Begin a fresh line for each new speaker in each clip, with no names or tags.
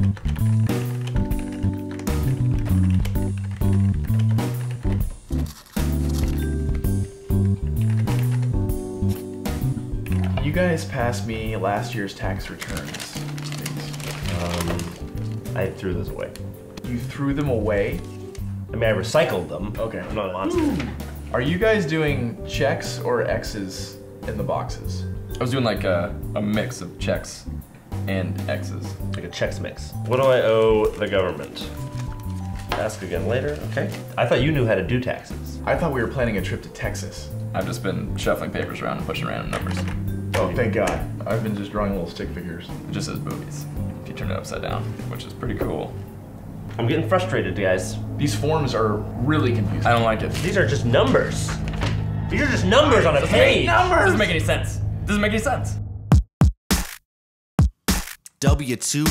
You guys passed me last year's tax returns.
I threw those away.
You threw them away?
I mean, I recycled them.
Okay.
I'm not a monster.
Are you guys doing checks or X's in the boxes?
I was doing like a mix of checks and X's.
Like a checks mix. What do I owe the government? Ask again later, okay. I thought you knew how to do taxes.
I thought we were planning a trip to Texas.
I've just been shuffling papers around and pushing random numbers.
Oh, thank God. I've been just drawing little stick figures.
It just says boobies. If you turn it upside down, which is pretty cool.
I'm getting frustrated, guys.
These forms are really confusing.
I don't like it.
These are just numbers. These are just numbers on a page.
Doesn't make any sense. Doesn't make any sense.
W-2,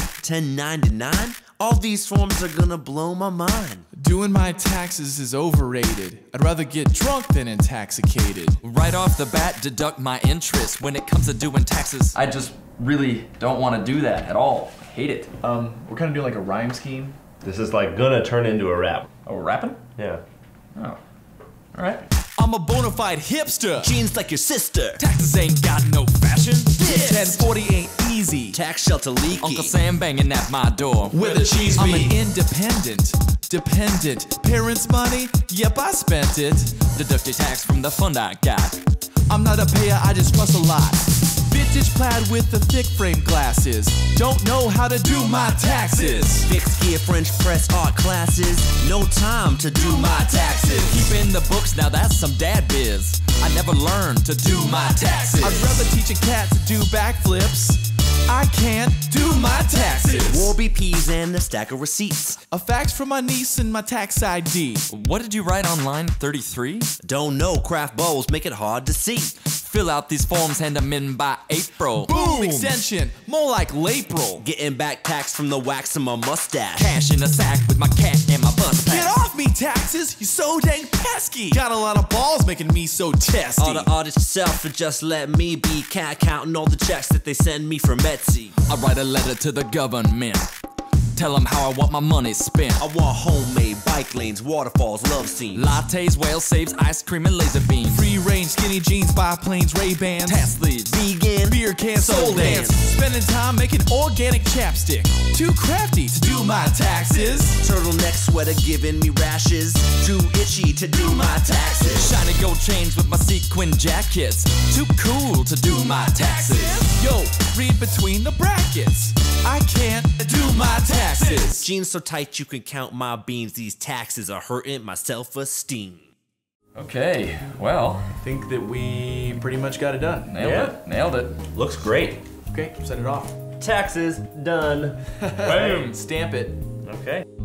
1099? All these forms are gonna blow my mind.
Doing my taxes is overrated. I'd rather get drunk than intoxicated.
Right off the bat, deduct my interest when it comes to doing taxes.
I just really don't want to do that at all. I hate it.
We're kind of doing like a rhyme scheme.
This is like gonna turn into a rap.
Oh, we're rapping?
Yeah.
Oh. All right.
I'm a bona fide hipster.
Jeans like your sister.
Taxes ain't got no fashion.
1040 ain't easy.
Tax shelter leaky.
Uncle Sam banging at my door.
Where the cheese I'm an independent, dependent. Parents' money? Yep, I spent it.
Deduct your tax from the fund I got.
I'm not a payer, I just trust a lot. Vintage plaid with the thick frame glasses. Don't know how to do my taxes.
Fixed gear French press art classes. No time to do my taxes.
Keeping the books, now that's some dad biz. I never learned to do my taxes.
I'd rather teach a cat to do backflips. I can't do my taxes.
Warby peas and a stack of receipts.
A fax from my niece and my tax ID.
What did you write on line 33?
Don't know, craft bowls make it hard to see.
Fill out these forms, hand them in by April.
Boom! Extension, more like Lapril.
Getting back tax from the wax in my mustache.
Cash in a sack with my cat and my bus pass.
Get off me, taxes! You're so dang pesky. Got a lot of balls making me so testy.
All the artist yourself and just let me be. Cat counting all the checks that they send me from Etsy.
I write a letter to the government. Tell them how I want my money spent.
I want homemade bike lanes, waterfalls, love scenes.
Lattes, whale saves, ice cream, and laser beams.
Free range, skinny jeans, biplanes, Ray-Bans.
Task leads,
vegan,
beer cans, soul dance. Spending time making organic chapstick. Too crafty to do my taxes.
Turtleneck sweater giving me rashes. Too itchy to do my taxes.
Shiny gold chains with my sequin jackets. Too cool to do my taxes.
Yo, read between the brackets. I can't do my taxes.
Jeans so tight you can count my beans. These taxes are hurting my self-esteem.
Okay, well.
I think that we pretty much got it done.
Nailed it. Nailed it.
Looks great.
Okay, send it off.
Taxes done.
Boom. Stamp it.
Okay.